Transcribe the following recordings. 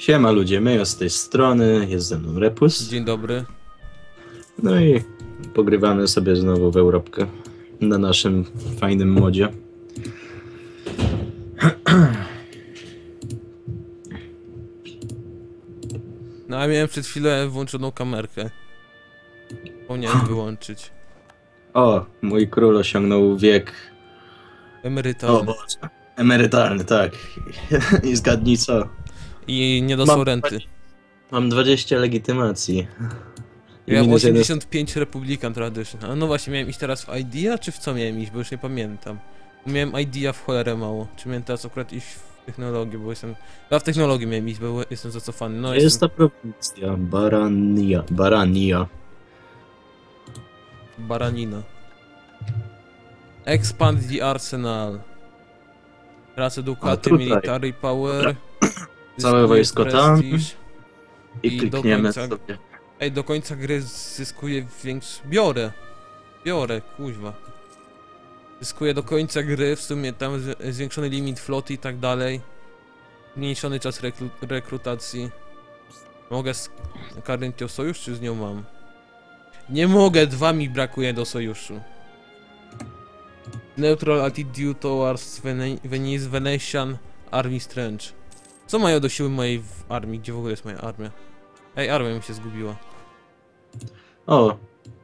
Siema ludzie, my z tej strony, jest ze mną Repus. Dzień dobry. No i pogrywamy sobie znowu w Europkę na naszym fajnym modzie. No a miałem przed chwilą włączoną kamerkę. Zapomniałem wyłączyć. O, mój król osiągnął wiek... O Emerytalny. Boże, emerytalny, tak. I zgadnij co? I nie dostał renty. Mam 20 legitymacji. I Ja mam minus 85 Republican Tradition. A no właśnie, miałem iść teraz w IDEA, czy w co miałem iść, bo już nie pamiętam. Miałem IDEA w cholerę mało. Czy miałem teraz akurat iść w technologię, bo jestem... Ja w technologii miałem iść, bo jestem zacofany. No, Jest jestem... ta prowincja, Barania. Baranina. Expand the Arsenal. Prace Ducati, tutaj. Military Power. Całe zyskuje wojsko tam. prestiż. I I do klikniemy końca- sobie. Ej, do końca gry zyskuje większy... Biorę, kuźwa. Zyskuje do końca gry, w sumie tam zwiększony limit floty i tak dalej. Zmniejszony czas rekrutacji. Mogę z Karynthią sojusz, czy z nią mam? Nie mogę, 2 mi brakuje do sojuszu. Neutral attitude towards Venice Venetian Army Strange. Co mają do siły mojej armii? Gdzie w ogóle jest moja armia? Ej, armia mi się zgubiła. O,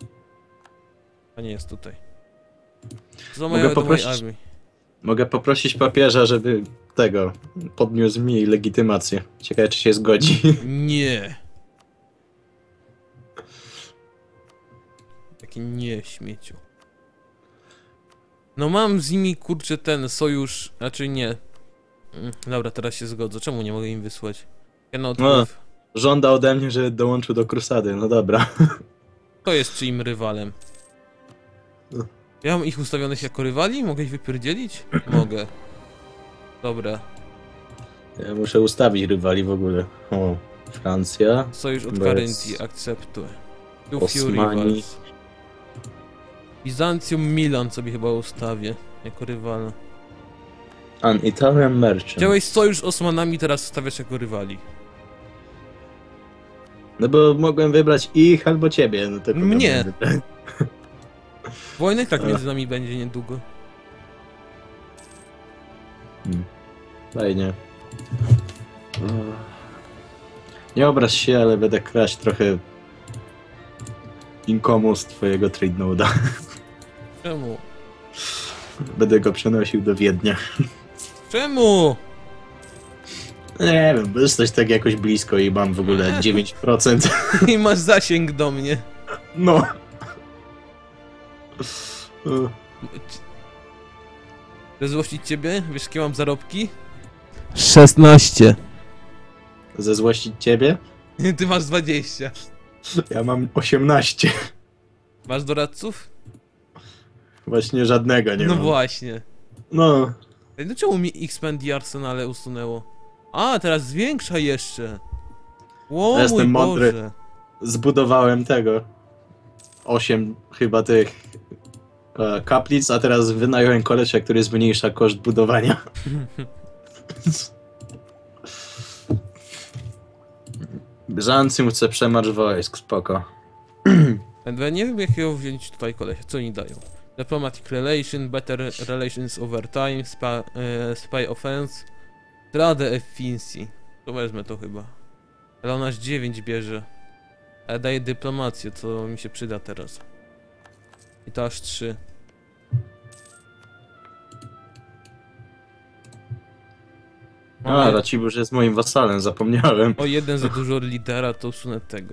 A nie jest tutaj. Co mają do mojej poprosić- armii? mogę poprosić papieża, żeby tego podniósł mi legitymację. Ciekawe, czy się zgodzi. Nie. Taki nie, śmieciu. No mam z nimi, kurczę, ten sojusz, znaczy nie. Dobra, teraz się zgodzę. Czemu nie mogę im wysłać? Cannot No. with. Żąda ode mnie, że dołączył do Krusady. No dobra. Kto jest czyim rywalem? No. Ja mam ich ustawionych jako rywali? Mogę ich wypierdzielić? Mogę. Dobra. Ja muszę ustawić rywali w ogóle. O, Francja, Sojusz od Bez- Karyntii, akceptuję. Tu few Osmani. rivals. Bizancjum Milan sobie chyba ustawię jako rywala. An Italian Merchant. Chciałeś sojusz z Osmanami, teraz stawiasz jako rywali. No bo mogłem wybrać ich albo ciebie. No to kogo Mnie. miałem wybrać? Wojny tak między nami będzie niedługo. Fajnie. Nie obraź się, ale będę kraść trochę inkomu z twojego trade node'a. Czemu? Będę go przenosił do Wiednia. Czemu? Nie wiem, bo jesteś tak jakoś blisko i mam w ogóle 9%. I masz zasięg do mnie. No. Zezłościć ciebie? Wiesz, jakie mam zarobki? 16. Zezłościć ciebie? Ty masz 20. Ja mam 18. Masz doradców? Właśnie żadnego nie No mam. właśnie. No. Ej, no czemu mi Expand the Arsenale usunęło? A, teraz zwiększa jeszcze. Ło, Ja jestem mój mądry. Boże. Zbudowałem tego. 8 chyba tych kaplic, a teraz wynająłem kolesia, który zmniejsza koszt budowania. Bizancjum chce przemarsz wojsk, spoko. Ja nie wiem jakiego wziąć tutaj kolesia, co oni dają. Diplomatic relation, better relations over time, spy offense, trade efficiency. To wezmę to chyba. Ale ona aż 9 bierze. Ale daje dyplomację, co mi się przyda teraz. I to aż 3. A, Racibórz jest moim wasalem, zapomniałem. O jeden za dużo lidera, to usunę tego.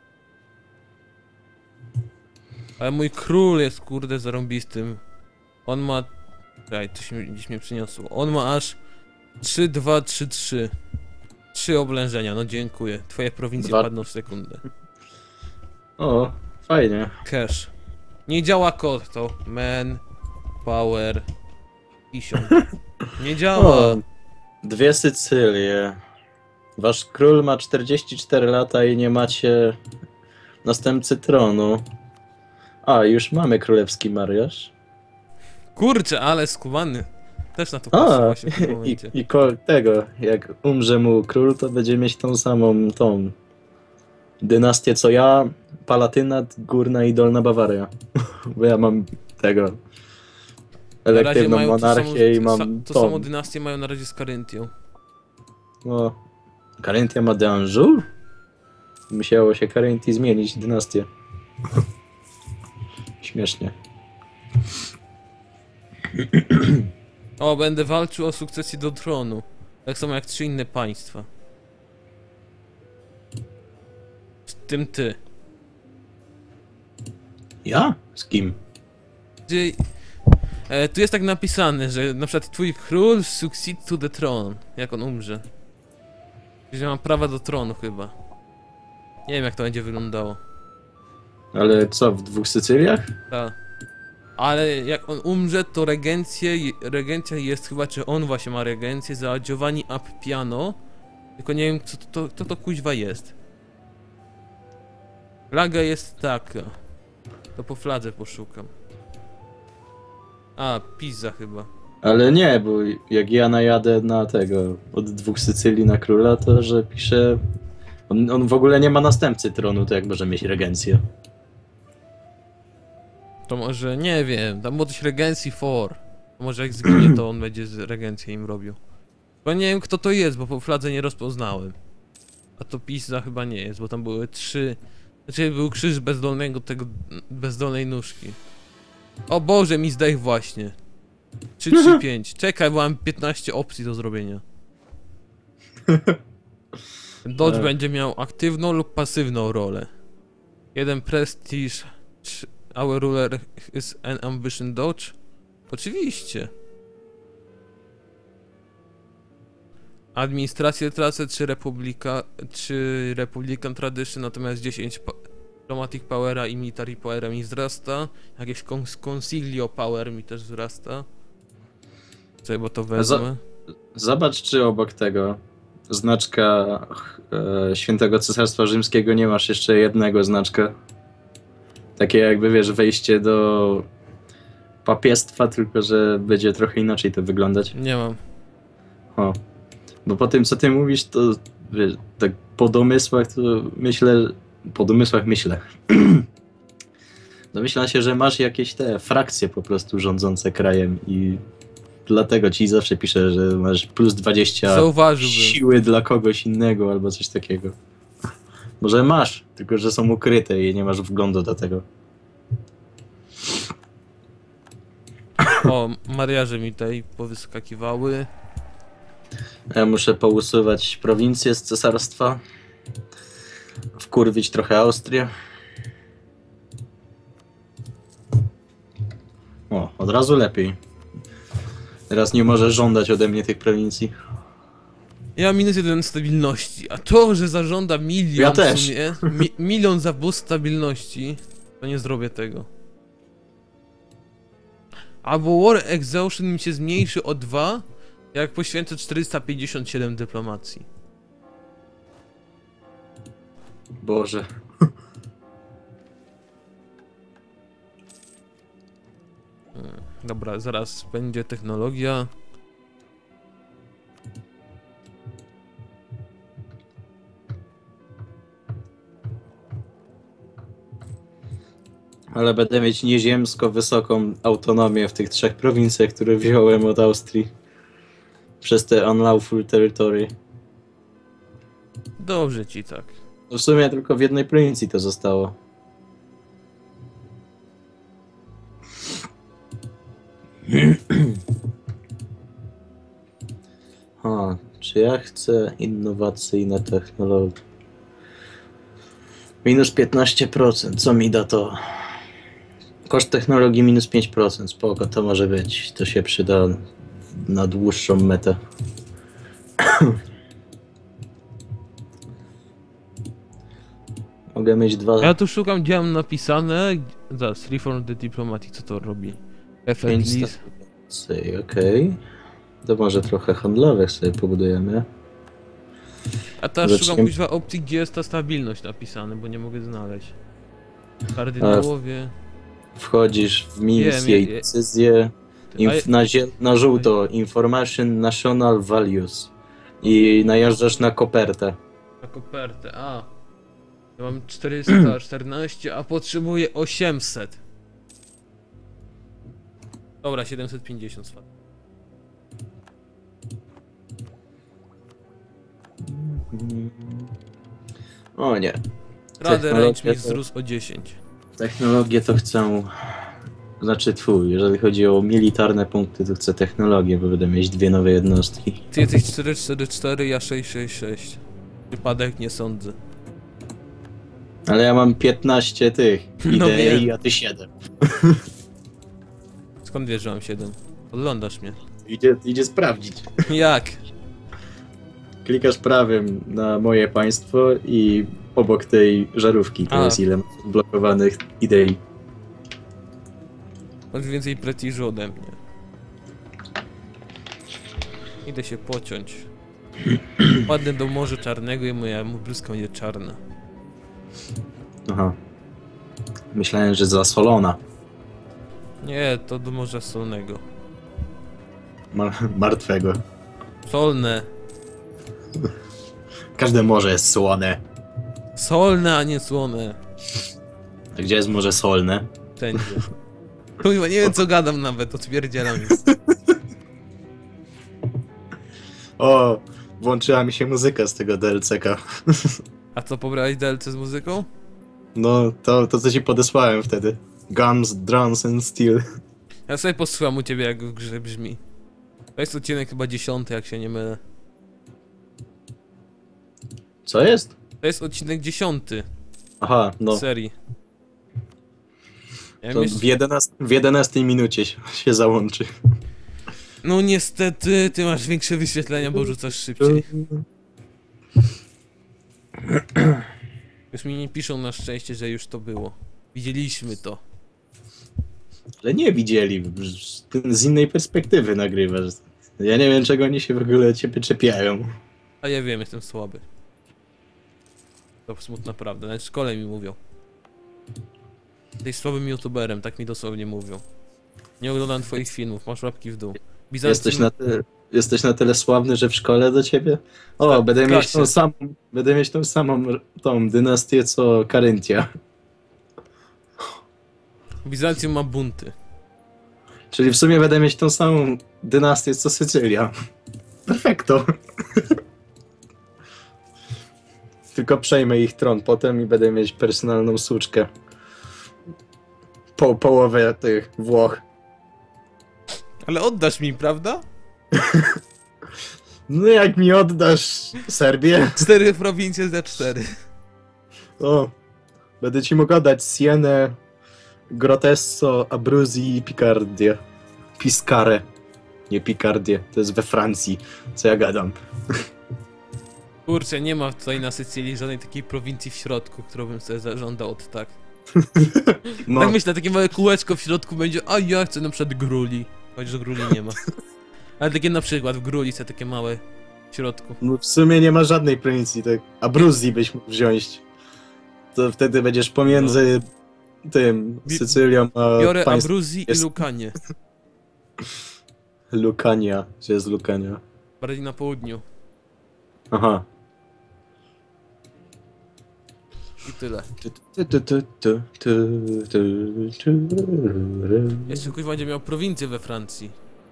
Ale mój król jest kurde zarąbistym. On ma... Czekaj, to się gdzieś mnie przyniosło. On ma aż 3, 2, 3, 3. 3 oblężenia, no dziękuję. Twoje prowincje Dwa- padną w sekundę. O, fajnie. Cash. Nie działa kod to. Man, power, 1000. Nie działa. O, 2 Sycylie. Wasz król ma 44 lata i nie macie następcy tronu. A, już mamy królewski mariaż. Kurczę, ale skubany. Też na to patrzę A, właśnie w tym i, momencie. tego, jak umrze mu król, to będzie mieć tą samą, tą dynastię co ja, Palatynat, Górna i Dolna Bawaria. Bo ja mam tego, Na razie elektywną mają monarchię i mam to tą. samą dynastię mają na razie z Karyntią. No, Karyntia ma d'Anjou? Musiało się Karyntii zmienić dynastię. Śmiesznie. O, będę walczył o sukcesję do tronu. Tak samo jak 3 inne państwa. W tym ty. Ja? Z kim? Gdzie, tu jest tak napisane, że na przykład twój król succeed to the throne, jak on umrze. Że ma prawa do tronu chyba. Nie wiem jak to będzie wyglądało. Ale co, w 2 Sycyliach? Tak. Ale jak on umrze, to regencja jest chyba, czy on właśnie ma regencję za Giovanni Appiano. Tylko nie wiem, co to kuźwa jest. Flaga jest taka. To po fladze poszukam. A, Pisa chyba. Ale nie, bo jak ja najadę na tego, od 2 Sycylii na króla, to że pisze... On w ogóle nie ma następcy tronu, to jak może mieć regencję? To może, nie wiem, tam było coś regencji for. Może jak zginie, to on będzie regencję im robił. Bo nie wiem kto to jest, bo po fladze nie rozpoznałem. A to Pisa chyba nie jest, bo tam były 3... Znaczy był krzyż bezdolnej nóżki. O Boże, mi zdech właśnie. 3, 3, 5. Czekaj, bo mam 15 opcji do zrobienia. Dodge będzie miał aktywną lub pasywną rolę. 1 prestige. Our ruler is an ambition dodge? Oczywiście. Administrację tracę, czy Republican Tradition, natomiast 10 Diplomatic Powera i Military Powera mi wzrasta. Jakieś Consiglio Power mi też wzrasta. Czekaj, bo to wezmę. Zobacz, czy obok tego znaczka Świętego Cesarstwa Rzymskiego nie masz jeszcze jednego znaczka. Takie jakby, wiesz, wejście do papiestwa, tylko że będzie trochę inaczej to wyglądać. Nie mam. O. Bo po tym, co ty mówisz, to wiesz, tak po domysłach to myślę... Po domysłach myślę. Domyślam się, że masz jakieś te frakcje po prostu rządzące krajem i dlatego ci zawsze piszę, że masz plus 20 Zauważyłbym. siły dla kogoś innego albo coś takiego. Może masz, tylko że są ukryte i nie masz wglądu do tego. O, mariaże mi tutaj powyskakiwały. Ja muszę pousuwać prowincje z cesarstwa. Wkurwić trochę Austrię. O, od razu lepiej. Teraz nie może żądać ode mnie tych prowincji. Ja mam -1 stabilności, a to, że zażąda milion Ja w też. sumie, milion za boost stabilności, to nie zrobię tego. Albo War Exhaustion mi się zmniejszy o 2, jak poświęcę 457 dyplomacji. Boże. Dobra, zaraz będzie technologia. Ale będę mieć nieziemsko wysoką autonomię w tych 3 prowincjach, które wziąłem od Austrii. Przez te unlawful territory. Dobrze ci tak. No w sumie tylko w jednej prowincji to zostało. Czy ja chcę innowacyjne technologie? Minus 15%, co mi da to? Koszt technologii minus 5%, spoko, to może być. To się przyda na dłuższą metę. Mogę mieć 2... Ja tu szukam, gdzie mam napisane. Zaraz, Reform the Diplomatic, co to robi? Effect list. Okej. To może trochę handlowych sobie pobudujemy. A teraz Zaczniemy- szukam kuźwa opcji, gdzie jest ta stabilność napisane, bo nie mogę znaleźć. Kardynałowie. Wchodzisz w misję Wiem, i decyzję. Na żółto Information National Values. I najeżdżasz na kopertę. Na kopertę, a. Ja mam 414, a potrzebuję 800. Dobra, 750 spadł. O nie. Radę range mi Technologia to- wzrósł o 10. Technologię to chcę... Znaczy jeżeli chodzi o militarne punkty, to chcę technologię, bo będę mieć 2 nowe jednostki. Ty jesteś 444, ja 666. Przypadek nie sądzę. Ale ja mam 15 tych No idei, wiem. a ty 7. Skąd wiesz, że mam 7? Podglądasz mnie. Idzie sprawdzić. Jak? Klikasz prawym na moje państwo i obok tej żarówki to A. jest ile mam blokowanych idei. Masz więcej prestiżu ode mnie. Idę się pociąć. Padnę do Morza Czarnego i moja bryska będzie czarna. Aha. Myślałem, że zasolona. Nie, to do Morza Solnego. Martwego. Solne. Każde morze jest słone. Solne, a nie słone. A gdzie jest morze solne? Wszędzie. Kurwa, nie wiem co gadam nawet, odpierdzielam. O, włączyła mi się muzyka z tego DLC-ka. A co, pobrałeś DLC z muzyką? No, to co ci podesłałem wtedy. Guns, Drums and Steel. Ja sobie posłucham u ciebie jak w grze brzmi. To jest odcinek chyba 10, jak się nie mylę. Co jest? To jest odcinek 10 Aha, no. serii. Ja To w 11 minucie się załączy. No niestety, ty masz większe wyświetlenia, bo rzucasz szybciej. Już mi nie piszą na szczęście, że już to było. Widzieliśmy to. Ale nie widzieli, z innej perspektywy nagrywasz. Ja nie wiem, czego oni się w ogóle ciebie czepiają. A ja wiem, jestem słaby. To smutna prawda, nawet w szkole mi mówią. Jesteś słabym youtuberem, tak mi dosłownie mówią. Nie oglądam twoich filmów, masz łapki w dół. Jesteś na tyle sławny, że w szkole do ciebie? O, Tak, będę w mieć klasie. będę mieć tą samą tą dynastię co Karyntia. Bizancjum ma bunty. Czyli w sumie będę mieć tą samą dynastię co Sycylia. Perfekto. Tylko przejmę ich tron potem i będę mieć personalną suczkę. Połowę tych Włoch. Ale oddasz mi, prawda? No jak mi oddasz Serbię, 4 prowincje za 4. to będę ci mógł oddać Sienę, Grotesso, Abruzzi i Picardię. Piscare. Nie Picardię, to jest we Francji. Co ja gadam? Kurczę, nie ma tutaj na Sycylii żadnej takiej prowincji w środku, którą bym sobie zażądał od tak. No, Tak myślę, takie małe kółeczko w środku będzie, a ja chcę na przykład Gruli. Chociaż Gruli nie ma. Ale takie na przykład w Gruli są takie małe w środku. no w sumie nie ma żadnej prowincji, tak. Abruzji byś mógł wziąć. To wtedy będziesz pomiędzy tym Sycylią a Biorę państwem. Abruzji i jest- Lukanie. Lucania. Gdzie jest Lucania? Bardziej na południu. Aha. I tyle. Jeszcze ktoś będzie miał prowincję we Francji.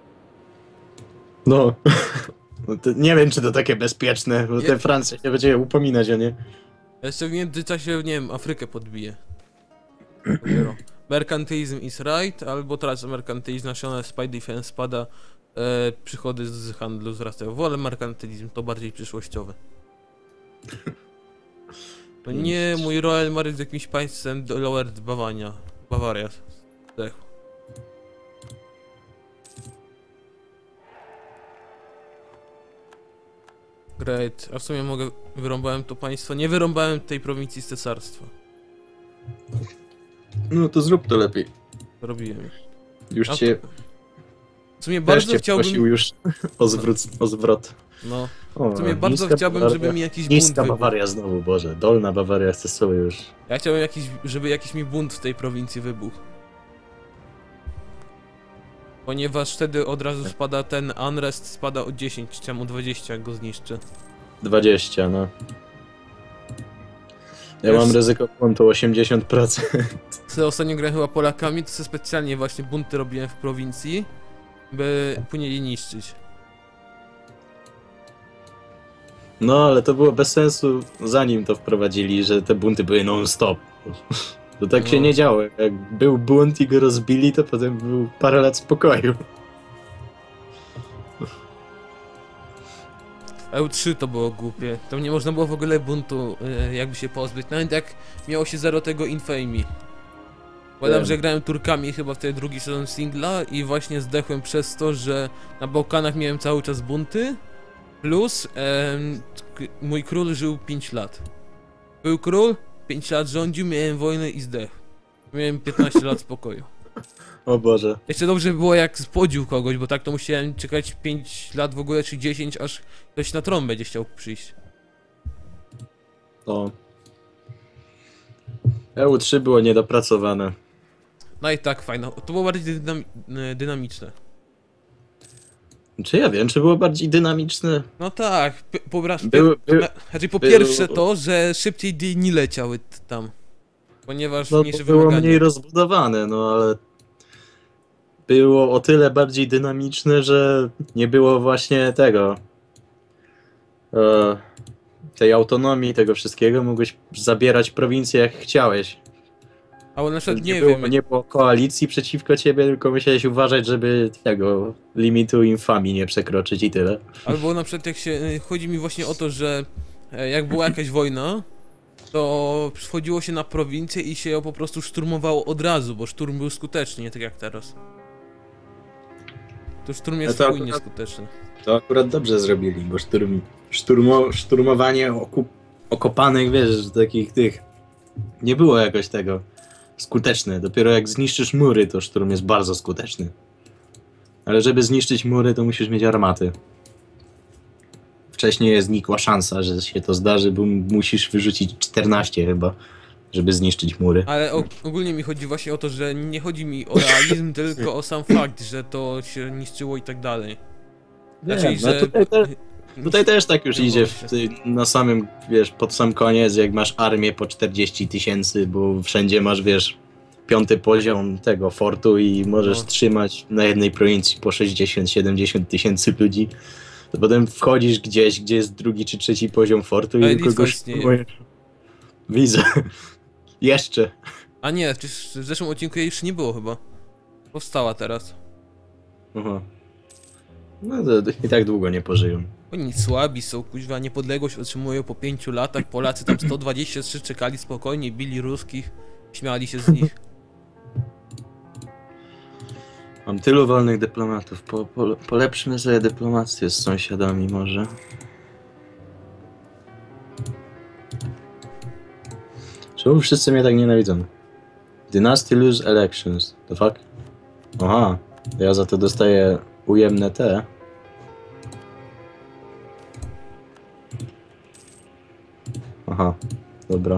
No. No to nie wiem, czy to takie bezpieczne, bo te Francja się będzie upominać o nie. Jeszcze w międzyczasie, nie wiem, Afrykę podbije. Dopiero. Mercantilism is right, albo teraz Mercantilism National Spy Defense spada, przychody z handlu wzrastają. Wolę mercantylizm, to bardziej przyszłościowe. To nie, mój Royal Mark z jakimś państwem Lower Bavaria. Bawaria. Zdechł. Great. A w sumie mogę... Wyrąbałem to państwo. Nie wyrąbałem tej prowincji z cesarstwa. No to zrób to lepiej. Robiłem. Już A- cię W sumie też bardzo cię chciałbym... prosił już o zwrot. No. O, W sumie bardzo niska chciałbym, Bawaria. żeby mi jakiś bunt Niska wybuchł. Bawaria znowu, Boże. Dolna Bawaria chce sobie już. Ja chciałbym jakiś, żeby jakiś mi bunt w tej prowincji wybuchł. Ponieważ wtedy od razu spada ten unrest, spada o 10, czy mu 20 jak go zniszczy. 20, no. Ja Wiesz- mam ryzyko błędu 80%. Co ostatnio grałem chyba Polakami, to sobie specjalnie właśnie bunty robiłem w prowincji, by później je niszczyć. No, ale to było bez sensu, zanim to wprowadzili, że te bunty były non-stop. To tak się No. nie działo. Jak był bunt i go rozbili, to potem był parę lat spokoju. EU3 to było głupie. Tam nie można było w ogóle buntu jakby się pozbyć. Nawet jak miało się zero tego infamii. Pamiętam, Wiem. że grałem Turkami chyba wtedy drugi sezon singla i właśnie zdechłem przez to, że na Bałkanach miałem cały czas bunty. Plus mój król żył 5 lat. Był król, 5 lat rządził, miałem wojnę i zdechł. Miałem 15 lat spokoju. O Boże. Jeszcze dobrze było jak spodził kogoś, bo tak to musiałem czekać 5 lat w ogóle, czy 10, aż ktoś na tron będzie chciał przyjść. O. EU3 było niedopracowane. No i tak, fajno. To było bardziej dynamiczne. Czy ja wiem, czy było bardziej dynamiczne? No tak, znaczy po był- pierwsze to, że szybciej dni leciały tam. Ponieważ No mniejsze to było wymagania. mniej rozbudowane, no ale było o tyle bardziej dynamiczne, że nie było właśnie tego tej autonomii, tego wszystkiego. Mogłeś zabierać prowincję jak chciałeś. Albo na przykład nie, było, wiem, nie było koalicji przeciwko ciebie, tylko musiałeś uważać, żeby tego limitu infamii nie przekroczyć i tyle. albo na przykład jak się, chodzi mi właśnie o to, że jak była jakaś wojna, to wchodziło się na prowincję i się ją po prostu szturmowało od razu, bo szturm był skuteczny, nie tak jak teraz. To szturm jest to chuj akurat- nieskuteczny. To akurat dobrze zrobili, bo szturmowanie okopanych, wiesz, takich tych nie było jakoś tego skuteczne. Dopiero jak zniszczysz mury, to szturm jest bardzo skuteczny. Ale żeby zniszczyć mury, to musisz mieć armaty. Wcześniej jest znikła szansa, że się to zdarzy, bo musisz wyrzucić 14 chyba, żeby zniszczyć mury. Ale ogólnie mi chodzi właśnie o to, że nie chodzi mi o realizm, tylko o sam fakt, że to się niszczyło i tak dalej. Znaczy, Nie, no tutaj też tak już Nie idzie było na samym, wiesz, pod sam koniec, jak masz armię po 40 000, bo wszędzie masz, wiesz, 5. poziom tego fortu i możesz No. trzymać na jednej prowincji po 60-70 tysięcy ludzi. To potem wchodzisz gdzieś, gdzie jest 2. czy 3. poziom fortu Ale i Litwa kogoś istnieje. szturmujesz. Widzę. Jeszcze. A nie, przecież w zeszłym odcinku jej już nie było chyba. Powstała teraz. Aha. No to i tak długo nie pożyją. Oni słabi są, kuźwa, niepodległość otrzymują po 5 latach, Polacy tam 123 czekali spokojnie, bili ruskich, śmiali się z nich. Mam tylu wolnych dyplomatów. Polepszmy sobie dyplomację z sąsiadami może. Czemu wszyscy mnie tak nienawidzą? Dynasty lose elections. The fuck? Aha. Ja za to dostaję ujemne te. Aha. Dobra.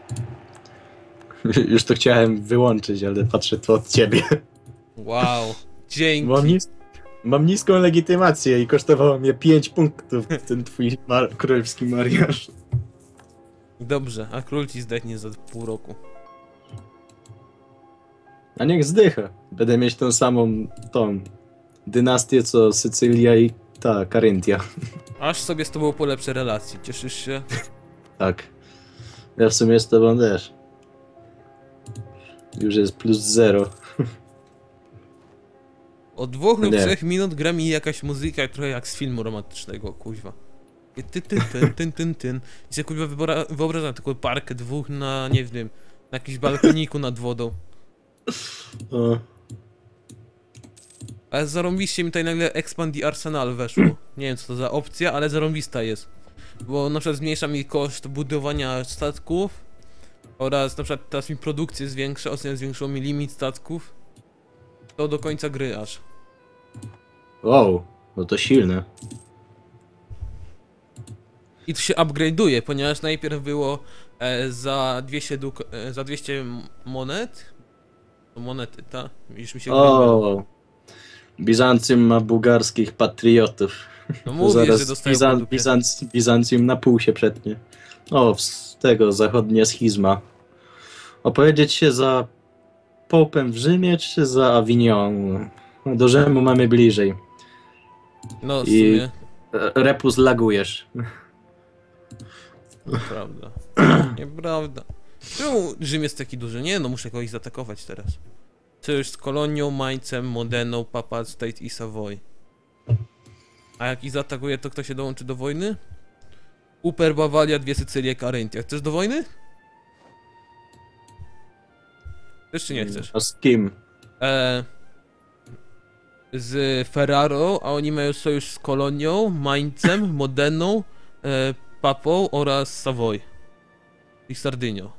Już to chciałem wyłączyć, ale patrzę to od ciebie. Wow, dzięki. Mam niską legitymację i kosztowało mnie 5 punktów ten twój królewski mariaż. Dobrze, a król ci zdechnie za pół roku. A niech zdycha. Będę mieć tą samą dynastię co Sycylia i ta Karyntia. Aż sobie z tobą polepszę relacje, cieszysz się? Tak. Ja w sumie z tobą też. Już jest +0. Od 2 lub Nie. 3 minut gra mi jakaś muzyka trochę jak z filmu romantycznego, kuźwa. I tyn. I sobie kuźwa wyobrażam tylko parkę dwóch na, nie wiem, na jakimś balkoniku nad wodą. O, Ale zarąbiście mi tutaj nagle Expand the Arsenal weszło. Nie wiem co to za opcja, ale zarąbista jest. Bo na przykład zmniejsza mi koszt budowania statków oraz na przykład teraz mi produkcję zwiększa, ostatnio zwiększyło mi limit statków. To do końca gry aż. wow, no to silne. I to się upgrade'uje, ponieważ najpierw było za 200 za 200 monet. To monety, tak? Już mi się gry mylą. O, Bizancjum ma bułgarskich patriotów. No mówię, Zaraz że dostają po dupie. Bizancjum na pół się przetnie. O, z tego zachodnia schizma. Opowiedzieć się za Popem w Rzymie, czy za Avignon? Do Rzymu mamy bliżej. No, w I- sumie, Repus lagujesz. nieprawda. Nieprawda. Czemu Rzym jest taki duży? Nie, no muszę kogoś zaatakować teraz. Sojusz z Kolonią, Maincem, Modeną, Papal State i Savoy. A jak ich zaatakuje, to kto się dołączy do wojny? Uper, Bawalia, 2 Sycylie, Karyntia. Chcesz do wojny? Chcesz czy nie chcesz? A z kim? Z Ferraro, a oni mają sojusz z Kolonią, Maincem, Modeną, Papą oraz Savoy. I Sardynią.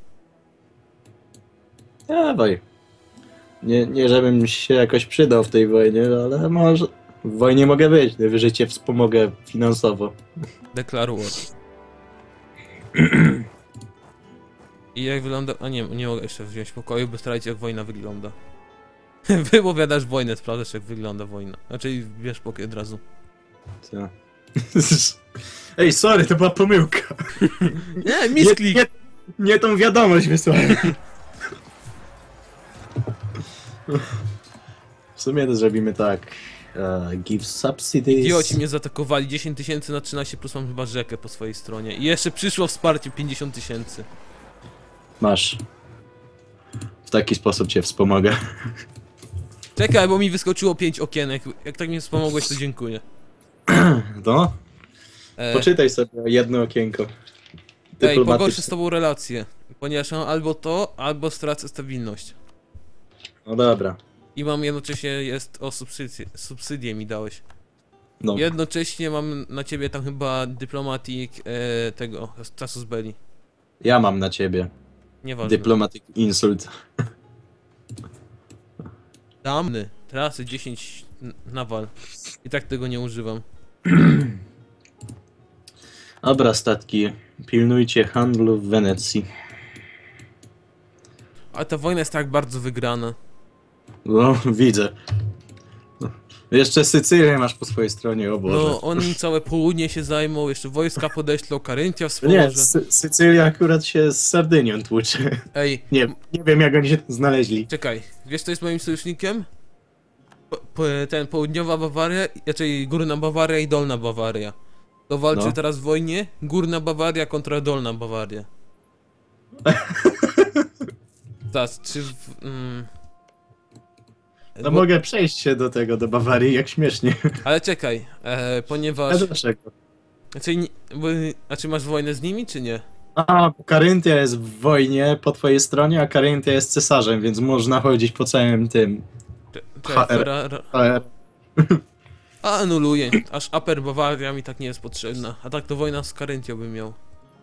Dawaj. Nie żebym się jakoś przydał w tej wojnie, ale może... W wojnie mogę być, najwyżej cię wspomogę finansowo. Declare war. I jak wygląda... A nie mogę jeszcze wziąć pokoju, by sprawdzić jak wojna wygląda. Wypowiadasz wojnę, sprawdzasz jak wygląda wojna. Znaczy bierz pokój od razu. Co? Ej, sorry, to była pomyłka. Nie, misklik! Nie tą wiadomość wysłałem. W sumie to zrobimy tak. Give subsidies. Idioci mnie zaatakowali, 10 000 na 13 plus mam chyba rzekę po swojej stronie. I jeszcze przyszło wsparcie 50 000. Masz. W taki sposób cię wspomogę. Czekaj, bo mi wyskoczyło 5 okienek. Jak tak mnie wspomogłeś, to dziękuję. No, E, poczytaj sobie jedno okienko. Ej, pogorszę z Dyplomatyczne. tobą relacje. Ponieważ mam albo to, albo stracę stabilność. No dobra. I mam jednocześnie jest o subsydię mi dałeś. No. Jednocześnie mam na ciebie tam chyba dyplomatik tego, Casus Belli. Ja mam na ciebie. Nieważne. Diplomatic insult. Damny, trasy 10 nawal. I tak tego nie używam. Dobra, statki. Pilnujcie handlu w Wenecji. A ta wojna jest tak bardzo wygrana. No, widzę. Jeszcze Sycylię masz po swojej stronie, o Boże. No, oni całe południe się zajmą, jeszcze wojska podeślą, Karyntia No nie, wspomoże. Sycylia akurat się z Sardynią tłucze. Ej, Nie wiem jak oni się tu znaleźli. czekaj, wiesz kto jest moim sojusznikiem? Ten południowa Bawaria, raczej górna Bawaria i dolna Bawaria. To walczy No. teraz w wojnie górna Bawaria kontra dolna Bawaria. Tak, czy... No mogę przejść się do tego, do Bawarii, jak śmiesznie. Ale czekaj, A ponieważ... dlaczego? Znaczy masz wojnę z nimi, czy nie? A, bo Karyntia jest w wojnie po twojej stronie, a Karyntia jest cesarzem, więc można chodzić po całym tym. Czekaj, HR. A anuluję, aż Upper Bawaria mi tak nie jest potrzebna. A tak to wojna z Karyntią bym miał.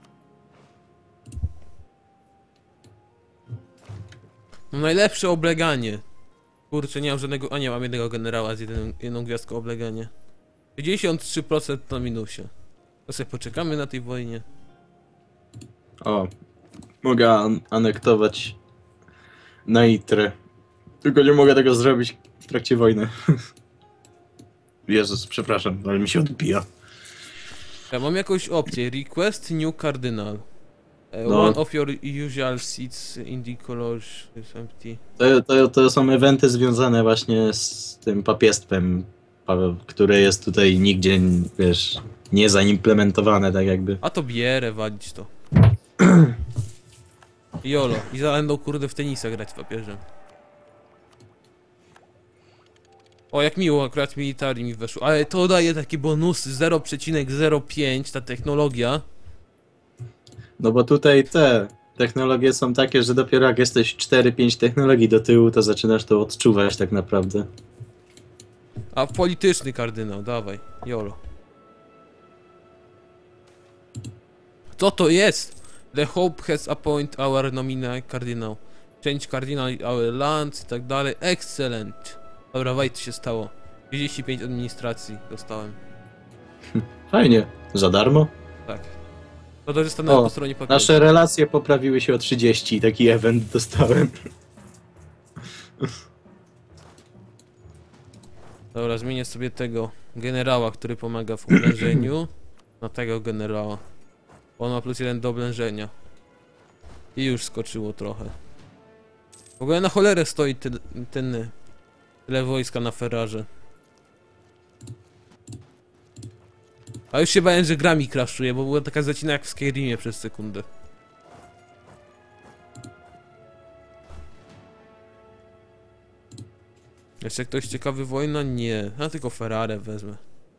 Mam najlepsze obleganie. Kurczę, nie mam żadnego... A nie, mam jednego generała z jedną gwiazdką obleganie. 53% na minusie. To sobie poczekamy na tej wojnie. O, mogę anektować Naitrę. Tylko nie mogę tego zrobić w trakcie wojny. Jezus, przepraszam, ale mi się odbija. Ja mam jakąś opcję. Request New Cardinal. No. One of your usual seats in the colors is empty. To są eventy związane właśnie z tym papiestwem, które jest tutaj nigdzie, wiesz, nie zaimplementowane, tak jakby. A to bierę, walić to. Jolo. I będą kurde w tenisa grać z papieżem. O, jak miło, akurat military mi weszło. Ale to daje takie bonusy 0,05 ta technologia. No bo tutaj te technologie są takie, że dopiero jak jesteś 4-5 technologii do tyłu, to zaczynasz to odczuwać tak naprawdę. A polityczny kardynał, dawaj. Jolo. Co to jest? The Hope has appointed our nominal cardinal. Change cardinal our lands i tak dalej. Excellent. Dobra, wajt się stało. 35 administracji dostałem. Fajnie. Za darmo? Tak. To też stanąłem O, po stronie papieża. Nasze relacje poprawiły się o 30, taki event dostałem. Dobra, zmienię sobie tego generała, który pomaga w oblężeniu, na tego generała. On ma +1 do oblężenia. I już skoczyło trochę. W ogóle na cholerę stoi tyle wojska na Ferrarze. A już się bałem, że gra mi crashuje, bo była taka zacina jak w Skyrimie przez sekundę. Jeszcze ktoś ciekawy wojna? Nie. Ja tylko Ferrarę wezmę.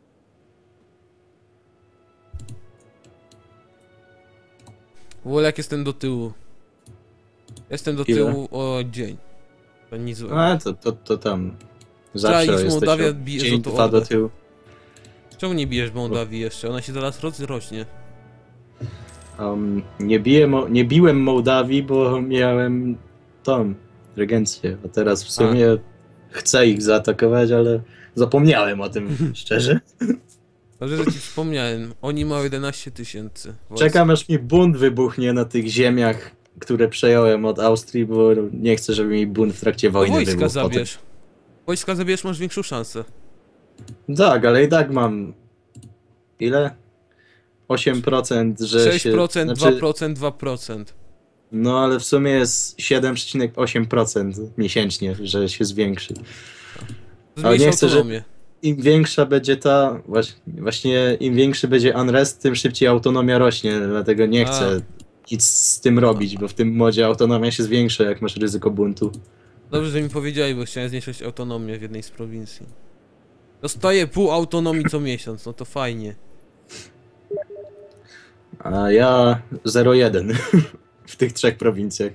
W ogóle jak jestem do tyłu? Jestem do Ile? tyłu o dzień. To nic złego. A, to tam. Zawsze Trzeba iść jesteś Mołdawia, o bijesz dzień, o to 2 do ordę. tyłu. Czemu nie bijesz Mołdawii jeszcze? Ona się zaraz rośnie. Nie biłem Mołdawii, bo miałem tą regencję, a teraz w sumie chcę ich zaatakować, ale zapomniałem o tym, szczerze. Dobrze, że ci wspomniałem. Oni mają 11 000 wojsk. Czekam, aż mi bunt wybuchnie na tych ziemiach, które przejąłem od Austrii, bo nie chcę, żeby mi bunt w trakcie wojny Wojska wybuchł. zabierz. Wojska zabierz, masz większą szansę. Tak, ale i tak mam... Ile? 8%, że 6%, się... 2%, 2%. No, ale w sumie jest 7,8% miesięcznie, że się zwiększy. Zmniejsz nie chcę, autonomię. Im większa będzie ta... Właśnie im większy będzie unrest, tym szybciej autonomia rośnie, dlatego nie chcę nic z tym robić, bo w tym modzie autonomia się zwiększa, jak masz ryzyko buntu. Dobrze, że mi powiedziałeś, bo chciałem zmniejszyć autonomię w jednej z prowincji. Dostaję pół autonomii co miesiąc, no to fajnie. A ja 0,1 w tych 3 prowincjach.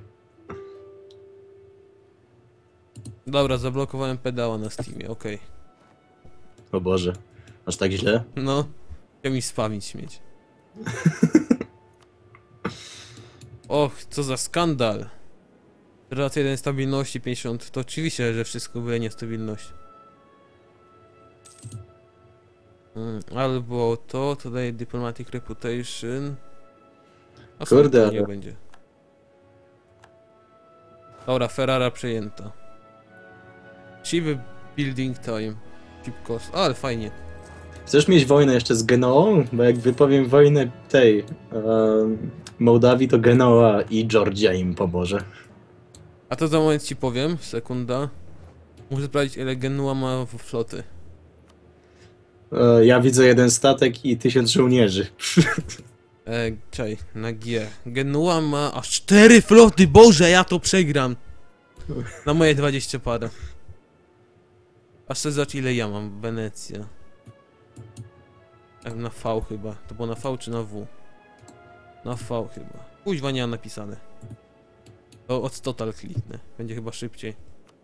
Dobra, zablokowałem pedała na Steamie, okej. O Boże, aż tak źle? No, chciał mi spamić śmieć. Och, co za skandal. Relacja 1 stabilności 50, to oczywiście, że wszystko byle niestabilność. Albo to daje Diplomatic Reputation. A Kurde, nie ale- będzie. Dobra, Ferrara przejęta. Cheap building time. Cheap cost, ale fajnie. Chcesz mieć wojnę jeszcze z Genoą? Bo jak wypowiem wojnę tej Mołdawii, to Genoa i Georgia im pomoże. A to za moment ci powiem, sekunda. Muszę sprawdzić ile Genua ma floty. Ja widzę 1 statek i 1000 żołnierzy. Czekaj, na G. Genua ma aż 4 floty, Boże, ja to przegram. Na moje 20 parę. Aż chcę zobaczyć ile ja mam, Wenecja. Na V chyba, to było na V czy na W? Na V chyba. Kuźwa nie mam napisane. To od total kliknę, będzie chyba szybciej.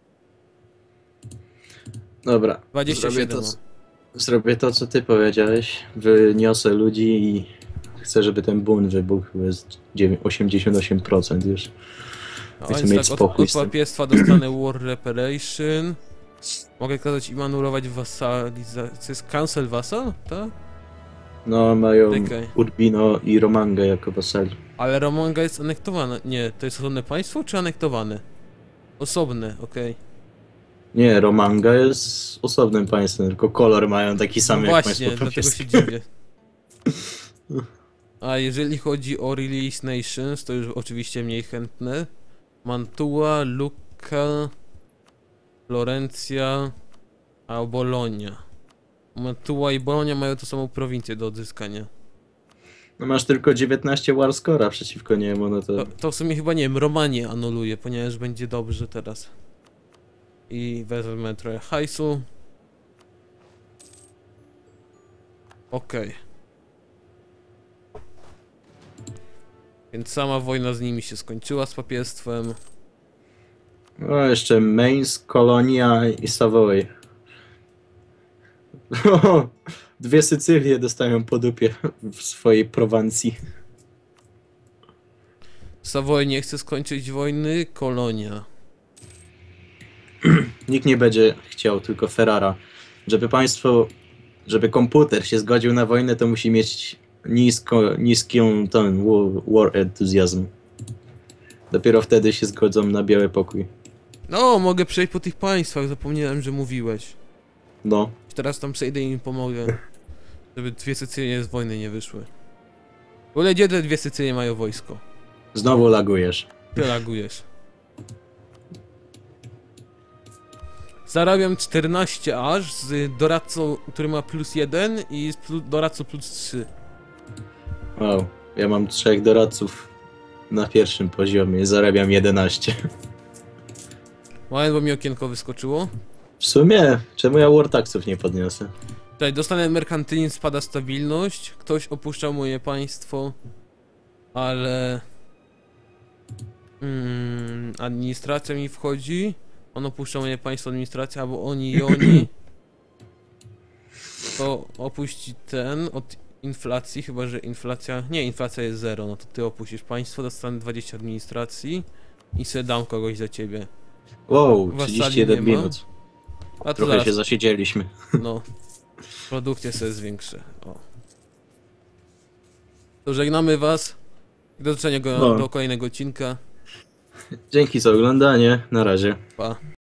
Dobra, 27 zrobię to, co ty powiedziałeś. Wyniosę ludzi i chcę, żeby ten bunt wybuchł. Bo jest 88% już. No, Chcę więc mieć tak, spokój od z tym. papiestwa dostanę War Reparation. Mogę kazać im anulować wasalizację. To jest cancel vassal, tak? No, mają Czekaj. Urbino i Romangę jako wasali. Ale Romanga jest anektowane. Nie, to jest osobne państwo czy anektowane? Osobne, okej. Nie, Romanga jest osobnym państwem, tylko kolor mają taki sam No jak właśnie, państwo dlatego się papieskie. dziwię. A jeżeli chodzi o Release Nations, to już oczywiście mniej chętne. Mantua, Lucca, Florencja, a Bologna. Mantua i Bologna mają tą samą prowincję do odzyskania. No masz tylko 19 Warscora przeciwko niemu, no to... To w sumie chyba nie wiem, Romanię anuluję, ponieważ będzie dobrze teraz. I wezmę trochę hajsu. Okej. Więc sama wojna z nimi się skończyła z papiestwem. No jeszcze Mainz, Kolonia i Savoy. O, 2 Sycylie dostają po dupie w swojej Prowancji. Savoy nie chce skończyć wojny, Kolonia. Nikt nie będzie chciał, tylko Ferrara. Żeby komputer się zgodził na wojnę, to musi mieć niską ten war enthusiasm. Dopiero wtedy się zgodzą na biały pokój. No, mogę przejść po tych państwach, zapomniałem, że mówiłeś. No. Teraz tam przejdę i im pomogę. Żeby 2 Sycylie z wojny nie wyszły. W ogóle gdzie te 2 Sycylie mają wojsko? Znowu lagujesz. Ty reagujesz. Zarabiam 14 aż z doradcą, który ma +1 i z doradcą +3. Wow. Ja mam 3 doradców na pierwszym poziomie. Zarabiam 11. Moment, bo mi okienko wyskoczyło. W sumie, czemu ja war taxów nie podniosę? Tutaj dostanę merkantylizm, spada stabilność. Ktoś opuszcza moje państwo, ale... administracja mi wchodzi. On opuszcza moje państwo, administracja, albo oni i oni. To opuści ten od inflacji, chyba że inflacja... Nie, inflacja jest 0, no to ty opuścisz państwo, dostanę 20 administracji i sobie dam kogoś za ciebie. Wow, Wasali 31 nie ma. minut. A to Trochę zaraz, się zasiedzieliśmy. no. Produkcję sobie zwiększę. O. To żegnamy was. Do zobaczenia No. do kolejnego odcinka. Dzięki za oglądanie. Na razie. Pa.